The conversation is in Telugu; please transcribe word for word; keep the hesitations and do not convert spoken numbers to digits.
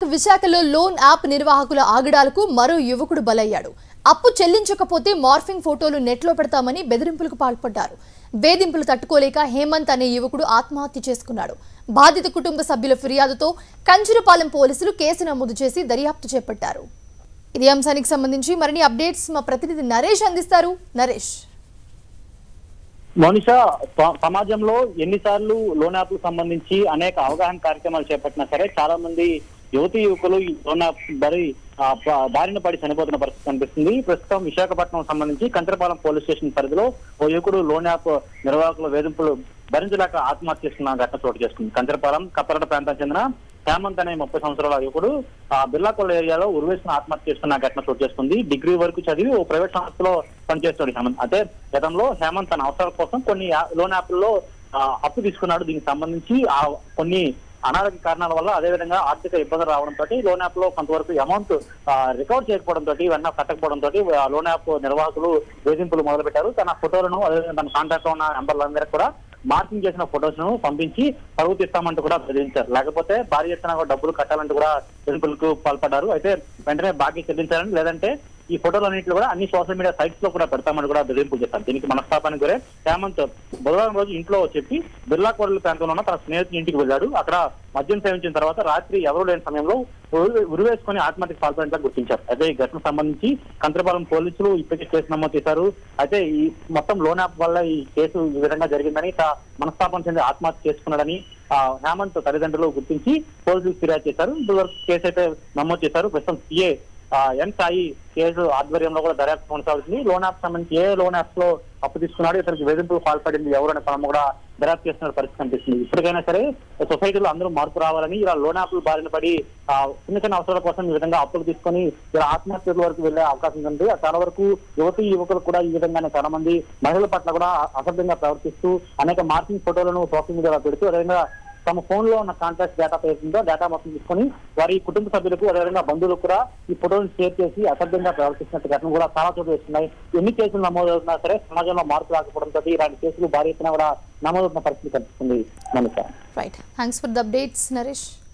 విశాఖలో లోన్ యాప్ నిర్వాహకుల ఆగడాలకు మరో యువకుడు బలయ్యాడు. అప్పు చెల్లించకపోతే మార్ఫింగ్ ఫోటోలు నెట్లో పెడతామని బెదిరింపులకు పాల్పడ్డారు. వేధింపులు తట్టుకోలేక హేమంత్ అనే యువకుడు ఆత్మహత్య చేసుకున్నాడు. బాధిత కుటుంబ సభ్యుల ఫిర్యాదుతో కంచురపాలెం పోలీసులు కేసు నమోదు చేసి దర్యాప్తు చేపట్టారు. ఇదే అంశానికి సంబంధించి మరిన్ని అప్డేట్స్ మా ప్రతినిధి నరేష్ అందిస్తారు. నరేష్, మోనిషా, సమాజంలో ఎన్నిసార్లు లోన్ యాప్ సంబంధించి అనేక అవగాహన కార్యక్రమాలు చేపట్టినా సరే చాలా మంది యువతి యువకులు ఈ లోన్ యాప్ బరి బారిన పడి చనిపోతున్న పరిస్థితి కనిపిస్తుంది. ప్రస్తుతం విశాఖపట్నం సంబంధించి కంచరపాలెం పోలీస్ స్టేషన్ పరిధిలో ఓ యువకుడు లోన్ యాప్ నిర్వాహకుల వేధింపులు భరించలేక ఆత్మహత్య చేసుకున్న ఘటన చోటు చేసుకుంది. కంచరపాలెం కప్పరట ప్రాంతానికి చెందిన హేమంత్ అనే ముప్పై సంవత్సరాల యువకుడు ఆ బిర్లాకొల్ల ఏరియాలో ఉరివేసుకుని ఆత్మహత్య చేసుకున్న ఘటన చోటు చేసుకుంది. డిగ్రీ వరకు చదివి ఓ ప్రైవేట్ సంస్థలో పనిచేస్తాడు హేమంత్. అయితే గతంలో హేమంత్ తన అవసరాల కోసం కొన్ని లోన్ యాప్లలో అప్పు తీసుకున్నాడు. దీనికి సంబంధించి ఆ కొన్ని అనారోగ్య కారణాల వల్ల అదేవిధంగా ఆర్థిక ఇబ్బందులు రావడంతో లోన్ యాప్ లో కొంతవరకు అమౌంట్ రికవర్ చేయకపోవడంతో ఇవన్నీ కట్టకపోవడంతో లోన్ యాప్ నిర్వాహకులు వేధింపులు మొదలు పెట్టారు. తన ఫోటోలను అదేవిధంగా తన కాంటాక్ట్ లో ఉన్న నెంబర్లందరికీ కూడా మార్కింగ్ చేసిన ఫొటోస్ ను పంపించి పరువు తీస్తామంటూ కూడా బెదిరించారు. లేకపోతే భారీ ఎత్తున డబ్బులు కట్టాలంటూ కూడా బెదిరింపులకు పాల్పడ్డారు. అయితే వెంటనే బాకీ చెల్లించాలని, లేదంటే ఈ ఫోటోలన్నింటిలో కూడా అన్ని సోషల్ మీడియా సైట్స్ లో కూడా పెడతామని కూడా బెదిరింపులు చేశారు. దీనికి మనస్తాపానికి గురే హేమంత్ బుధవారం రోజు ఇంట్లో చెప్పి బిర్లాకోడల ప్రాంతంలో ఉన్న తన స్నేహితుడి ఇంటికి వెళ్ళాడు. అక్కడ మద్యం సేవించిన తర్వాత రాత్రి ఎవరూ లేని సమయంలో ఉరివేసుకుని ఆత్మహత్యకు పాల్పడినట్లు గుర్తించారు. అయితే ఈ ఘటనకు సంబంధించి కంచరపాలెం పోలీసులు ఇప్పటికే కేసు నమోదు చేశారు. అయితే ఈ మొత్తం లోన్ యాప్ వల్ల ఈ కేసు ఈ విధంగా జరిగిందని, మనస్తాపం చెంది ఆత్మహత్య చేసుకున్నాడని హేమంత్ తల్లిదండ్రులు గుర్తించి పోలీసులకు ఫిర్యాదు చేశారు. ఇప్పటివరకు కేసు అయితే నమోదు చేశారు. ప్రస్తుతం సీఏ ఎన్ సాయి కేసు ఆధ్వర్యంలో కూడా దర్యాప్తు కొనసాగుతుంది. లోన్ యాప్ సంబంధించి ఏ లోన్ యాప్స్ లో అప్పు తీసుకున్నాడు, ఇతనికి వేధింపులు పాల్పడింది ఎవరనే పదము కూడా దర్యాప్తు చేస్తున్న పరిస్థితి కనిపిస్తుంది. ఇప్పటికైనా సరే సొసైటీలో అందరూ మార్పు రావాలని, ఇలా లోన్ యాప్లు బారిన పడి చిన్న చిన్న అవసరాల కోసం ఈ విధంగా అప్పులు తీసుకొని ఇలా ఆత్మహత్యల వరకు వెళ్లే అవకాశం ఉంది. చాలా వరకు యువతి యువకులు కూడా ఈ విధంగానే చాలా మంది మహిళల పట్ల కూడా అసభ్యంగా ప్రవర్తిస్తూ అనేక మార్కింగ్ ఫోటోలను సోషల్ మీడియాలో పెడుతూ అదేవిధంగా తమ ఫోన్ లో ఉన్న కాంటాక్ట్ డేటా పేరుందో డేటా మొత్తం తీసుకొని వారి కుటుంబ సభ్యులకు అదేవిధంగా బంధువులకు కూడా ఈ ఫోటోలను షేర్ చేసి అసభ్యంగా ప్రవర్తిస్తున్నట్టు ఘటన కూడా చాలా చోట్ల వస్తున్నాయి. ఎన్ని కేసులు నమోదవుతున్నా సరే సమాజంలో మార్పు రాకపోవడంతో ఇలాంటి కేసులు భారీ ఎత్తున కూడా నమోదవుతున్న పరిస్థితి కనిపిస్తుంది. Right, thanks for the updates Naresh.